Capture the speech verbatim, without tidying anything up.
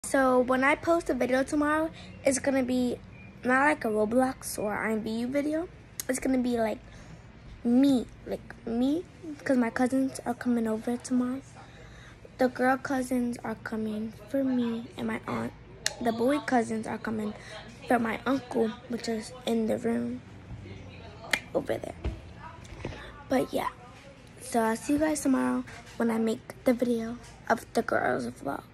So when I post a video tomorrow, it's gonna be not like a Roblox or I M V U video. It's gonna be like me, like me, because my cousins are coming over tomorrow. The girl cousins are coming for me and my aunt. The boy cousins are coming for my uncle, which is in the room over there. But yeah, so I'll see you guys tomorrow when I make the video of the girls vlog.